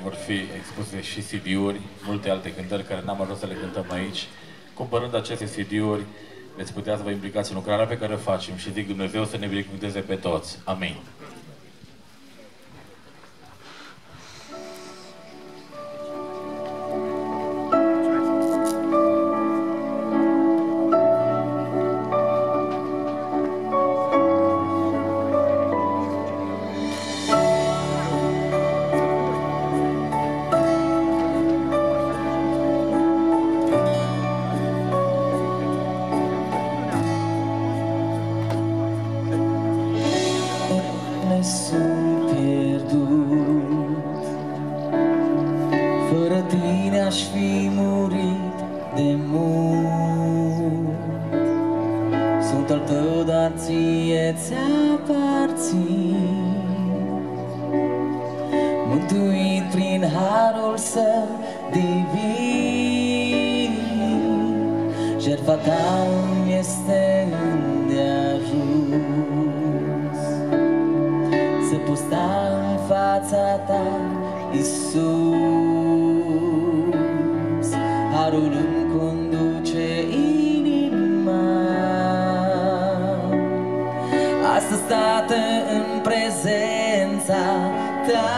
Vor fi expuse și CD-uri, multe alte cântări care n-am ajuns să le cântăm aici. Cumpărând aceste CD-uri, veți putea să vă implicați în lucrarea pe care o facem și zic Dumnezeu să ne binecuvânteze pe toți. Amin. Sunt pierdut, fără tine aș fi murit de mult. Sunt al tău, dar ție ți-aparțin, mântuit prin harul său divin. Jertfa ta îmi este îndeajuns să pot sta în fața ta, Iisus. Harul îmi conduce inima. Astăzi, Tată, în prezența ta,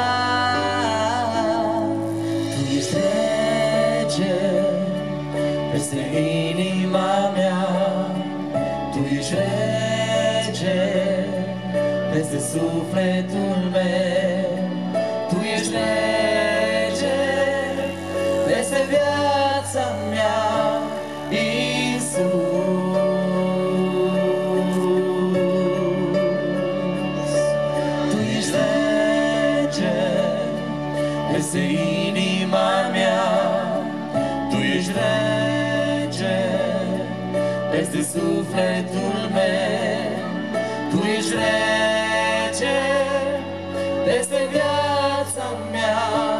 tu ești rege peste inima mea. Tu ești rege peste sufletul meu. Tu ești rege peste viața mea, Iisus. Tu ești rege peste inima mea. Tu ești rege peste sufletul meu. Tu ești rege peste viața mea,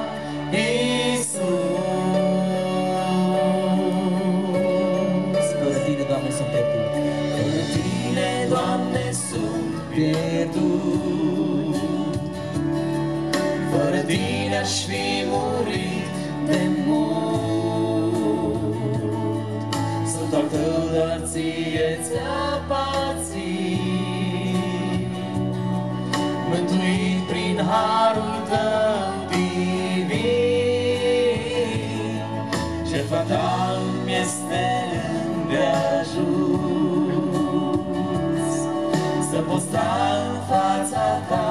Iisus. Fără tine, Doamne, sunt pierdut. Fără tine, Doamne, sunt pierdut. Fără tine aș fi murit de mult. Sunt al tău, dar ție ți-aparțin, mântuit prin harul tău divin. Jertfa ta îmi este îndeajuns să pot sta în fața ta,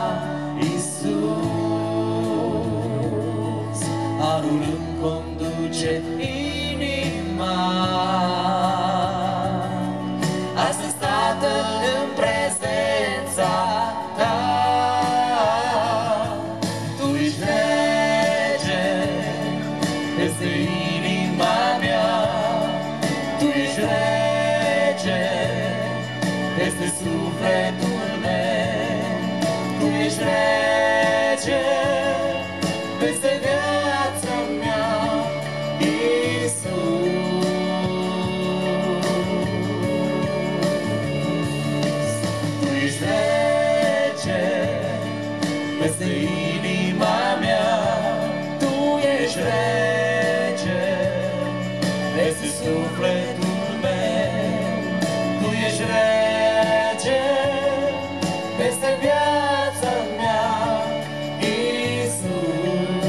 Iisus. Harul îmi conduce inima. Astăzi, Tatăl, în prezența ta, tu ești rege peste inima mea. Tu ești rege peste sufletul meu. Tu ești rege peste viața mea, Iisus. Tu ești rege peste inima mea. Tu ești rege peste sufletul meu. Tu ești rege peste viața mea, Iisus.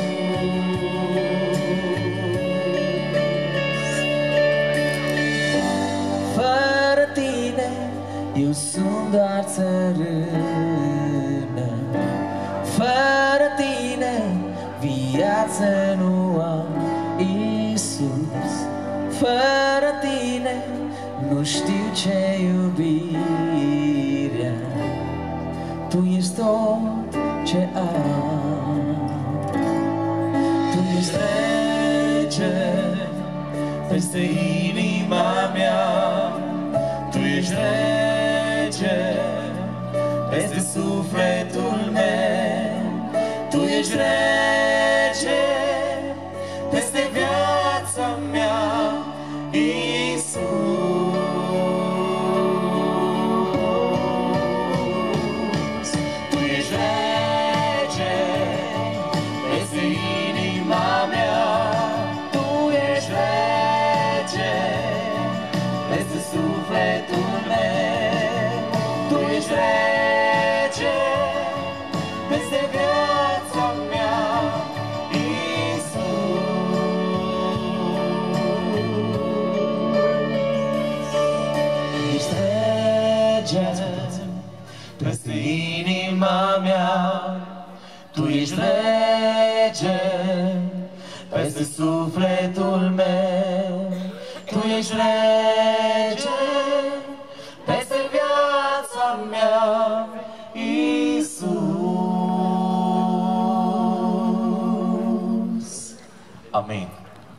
Fără tine eu sunt doar țărână. Fără tine viață nu am, Iisus. Fără tine nu știu ce iubirea. Tu ești tot ce am. Tu ești rege peste inima mea. Tu ești rege peste sufletul meu. Tu ești rege peste viața mea, Iisus. Tu ești rege peste inima este sufletul meu. Tu ești rege peste viața mea, Iisus. Amin.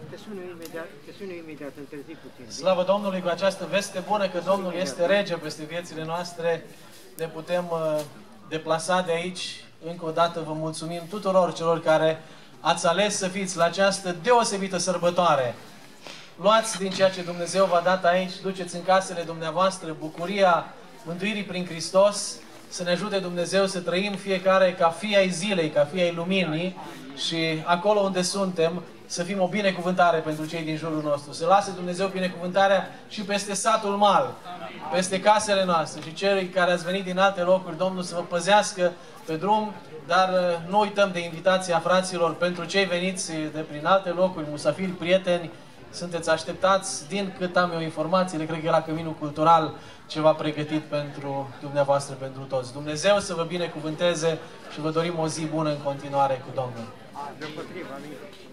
Slavă Domnului, cu această veste bună că Domnul este rege peste viețile noastre, ne putem deplasa de aici. Încă o dată vă mulțumim tuturor celor care ați ales să fiți la această deosebită sărbătoare. Luați din ceea ce Dumnezeu v-a dat aici, duceți în casele dumneavoastră bucuria mântuirii prin Hristos, să ne ajute Dumnezeu să trăim fiecare ca fii ai zilei, ca fii ai luminii și acolo unde suntem să fim o binecuvântare pentru cei din jurul nostru. Să lase Dumnezeu binecuvântarea și peste satul Mal, peste casele noastre și cei care ați venit din alte locuri, Domnul să vă păzească pe drum, dar nu uităm de invitația fraților pentru cei veniți de prin alte locuri, musafiri, prieteni, sunteți așteptați, din cât am eu informațiile, cred că era Căminul Cultural ceva pregătit pentru dumneavoastră, pentru toți. Dumnezeu să vă binecuvânteze și vă dorim o zi bună în continuare cu Domnul.